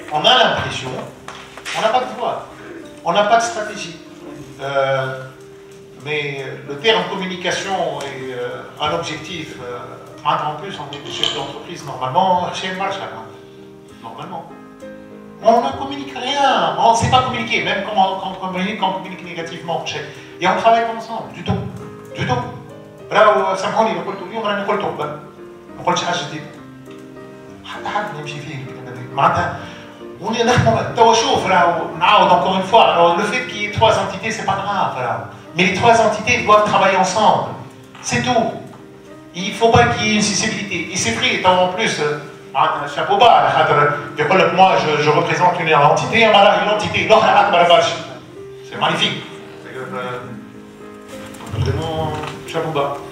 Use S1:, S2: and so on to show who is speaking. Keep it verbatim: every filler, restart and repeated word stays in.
S1: on a l'impression, on n'a pas de voix, on n'a pas de stratégie. Euh, mais le terme communication est euh, un objectif. Euh, en plus, on est des chefs d'entreprise, normalement, chez Marshall. Normalement. On ne communique rien, on ne sait pas communiquer, même quand on, quand on communique, on communique négativement. Et on travaille pas ensemble, du tout. Du tout. Là, سامحوني اللي قلته اليوم راني قلته قبل. ما قلتش حاجة جديدة. حتى حد ما يمشي فيه الكلام هذا. معناتها وني نخدموا توا شوف راهو نعاود encore une fois, alors le fait qu'il y ait trois entités, c'est pas grave, راهو. Mais les trois entités doivent travailler ensemble. C'est tout. Il ne faut pas qu'il y ait une sensibilité. Et c'est vrai, en plus, un chapeau bas, moi je, je représente une entité, une entité, c'est magnifique. Vraiment, chapeau bas.